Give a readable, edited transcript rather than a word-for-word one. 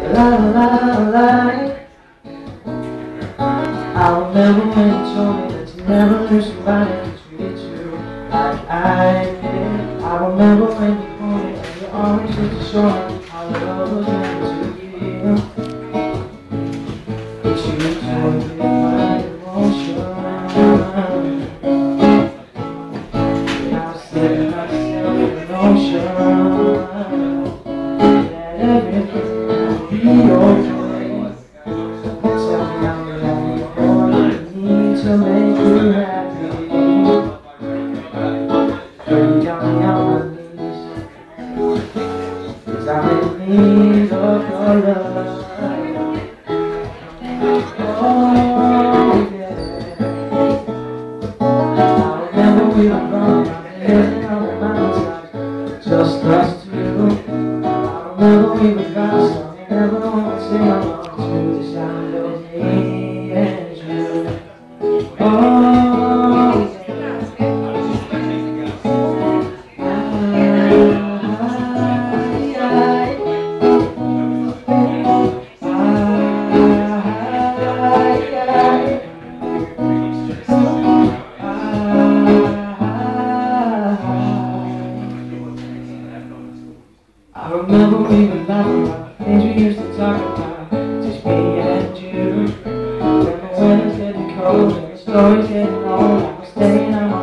La la la. I remember when you told me that you never knew somebody who treated you like I did. I remember when you told me that you always used to show me how love was meant to feel. But you told me my emotion. And I was setting myself in motion. That everything would be okay. Tell me I'm to make you happy. Girl, you got me on my knees, 'cause I'm in need of your love. Oh yeah. I remember we were growing up and on the mountaintop, just us two. I remember we were fast, I never wanted to sing along to the sound of me and you. Oh, I remember we were laughing about things we used to talk about, just me and you. Remember when it's getting cold and the story's getting old, I was staying on my